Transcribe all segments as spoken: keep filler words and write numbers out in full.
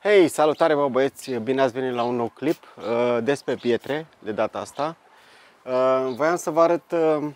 Hei, salutare bă băieți, bine ați venit la un nou clip uh, despre pietre de data asta. Uh, voiam să vă arăt uh,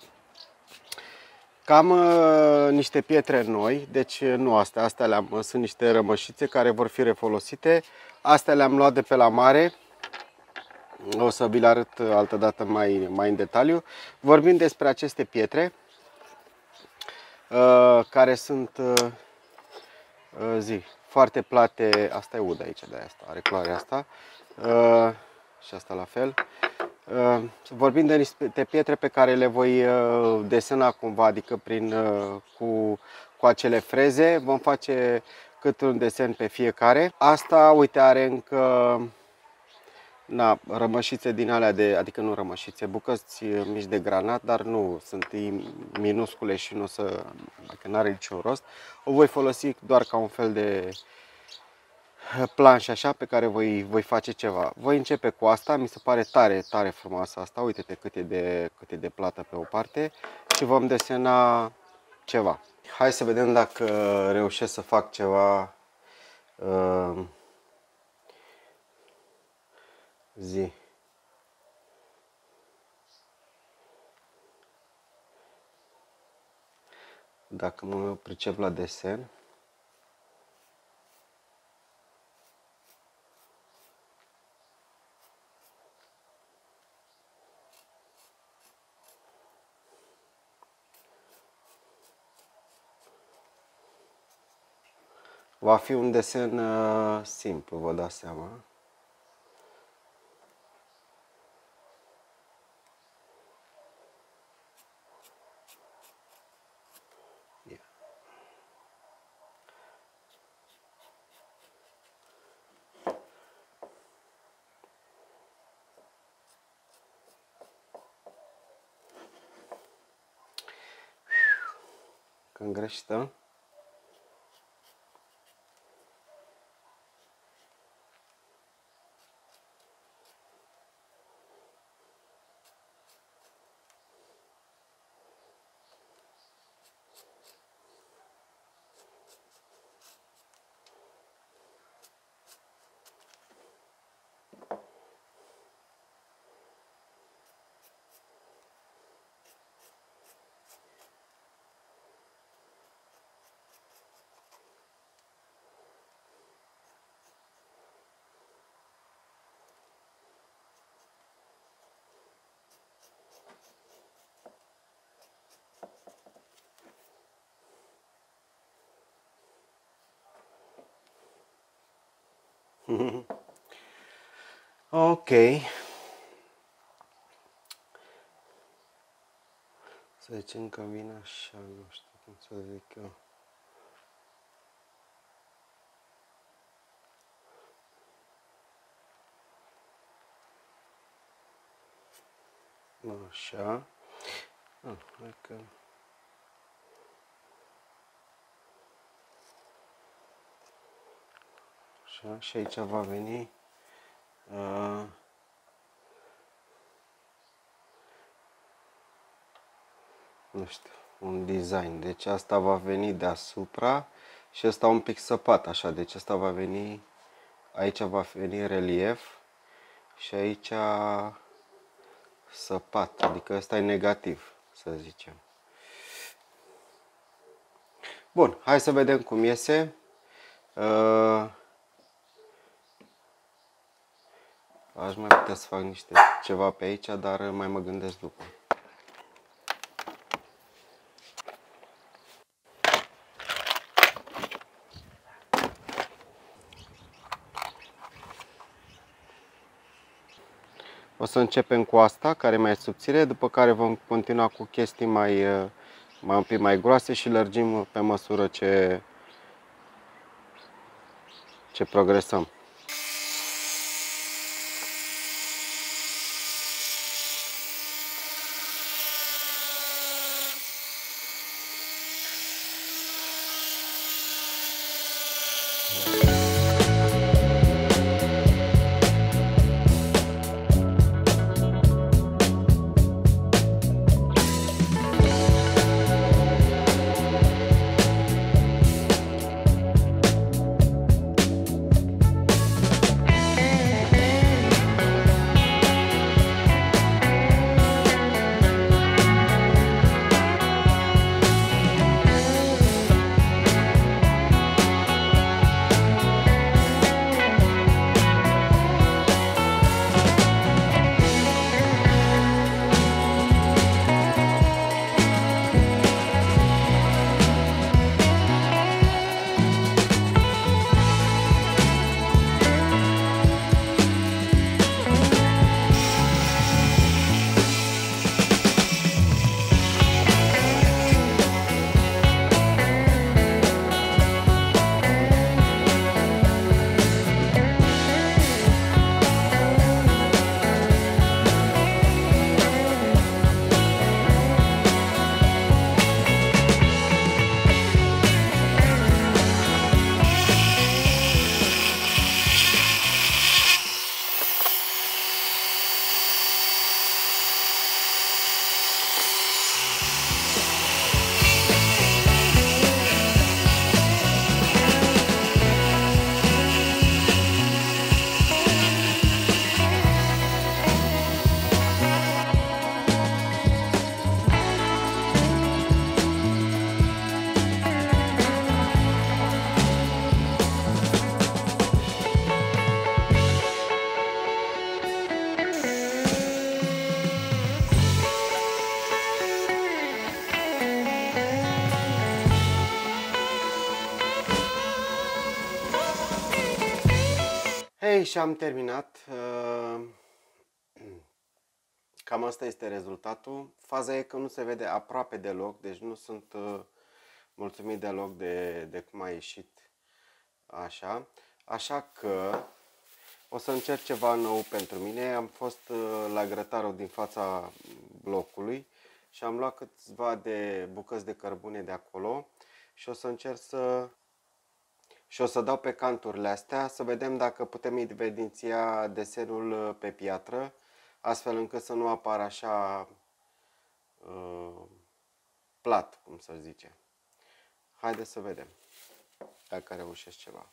cam uh, niște pietre noi, deci nu astea, astea le-am, sunt niște rămășițe care vor fi refolosite. Astea le-am luat de pe la mare, o să vi le arăt altă dată mai, mai în detaliu. Vorbim despre aceste pietre uh, care sunt uh, uh, zi. foarte plate. Asta e ud aici, de asta are culoarea asta uh, și asta la fel. Uh, vorbim de niște pietre pe care le voi uh, desena cumva, adică prin, uh, cu, cu acele freze. Vom face cât un desen pe fiecare. Asta, uite, are încă na, rămășițe din alea de, adică nu rămășițe, bucăți mici de granat, dar nu sunt minuscule și nu o să, dacă n-are niciun rost. O voi folosi doar ca un fel de planșă așa pe care voi, voi face ceva. Voi începe cu asta, mi se pare tare, tare frumoasă asta. Uite-te cât e de, cât e de plată pe o parte și vom desena ceva. Hai să vedem dacă reușesc să fac ceva uh, zi. Dacă mă pricep la desen. Va fi un desen uh, simplu, vă dați seama. Yeah. Când greșită. Ok. Să zicem că vine așa, nu știu cum să zic eu. Așa. Ah, hai că... Așa, și aici va veni uh, nu știu, un design. Deci asta va veni deasupra și asta un pic săpat, așa. Deci asta va veni, aici va veni relief și aici săpat, adică ăsta e negativ, să zicem. Bun, hai să vedem cum iese. Uh, Aș mai putea să fac niște ceva pe aici, dar mai mă gândesc după. O să începem cu asta, care e mai subțire, după care vom continua cu chestii mai, mai un pic mai groase și lărgim pe măsură ce, ce progresăm. Hei, și am terminat. Uh, Cam asta este rezultatul. Faza e că nu se vede aproape deloc, deci nu sunt uh, mulțumit deloc de, de cum a ieșit așa. Așa că o să încerc ceva nou pentru mine. Am fost uh, la grătarul din fața blocului și am luat câțiva de bucăți de cărbune de acolo și o să încerc să și o să dau pe canturile astea să vedem dacă putem evidenția desenul pe piatră, astfel încât să nu apară așa uh, plat, cum să zice. Haideți să vedem dacă reușesc ceva.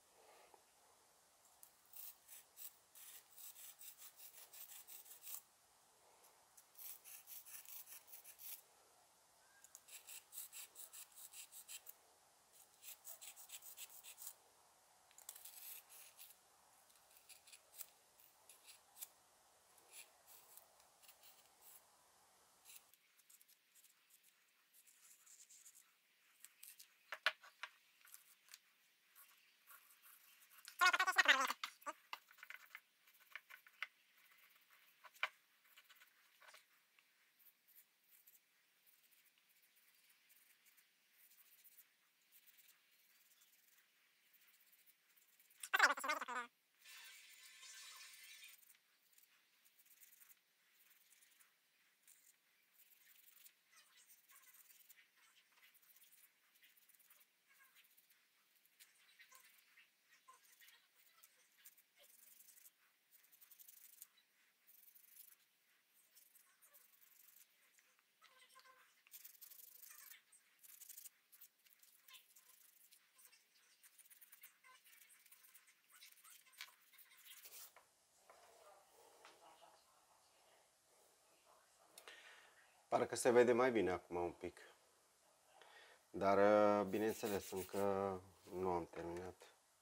Parcă se vede mai bine acum un pic. Dar, bineînțeles, încă nu am terminat.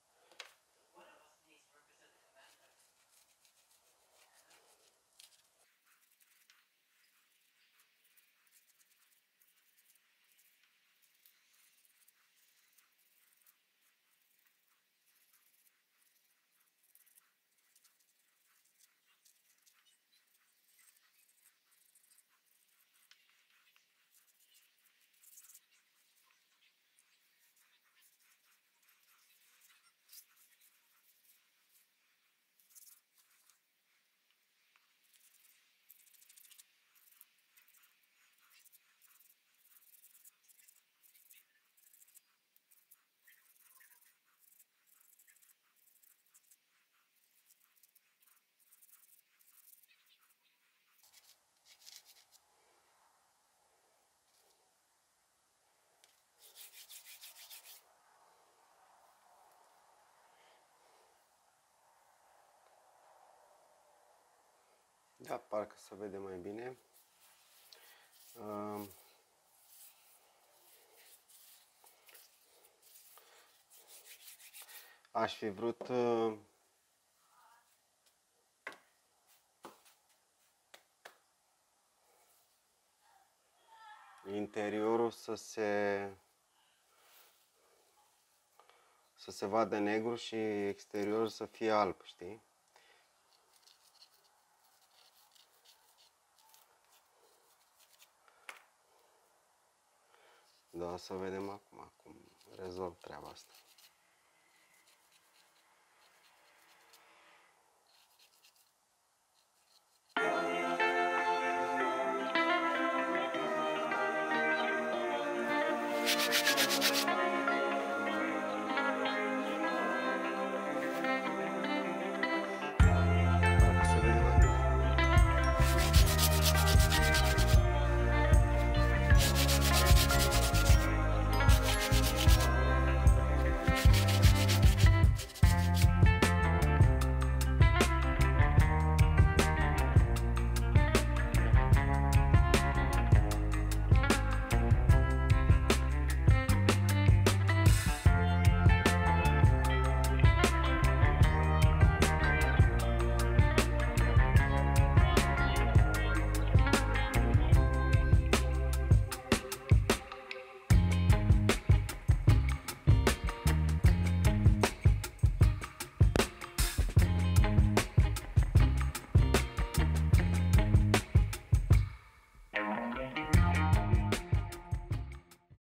Da, parcă se vede mai bine. Uh, aș fi vrut uh, interiorul să se să se vadă negru și exteriorul să fie alb, știi? Da, să vedem acum cum rezolv treaba asta.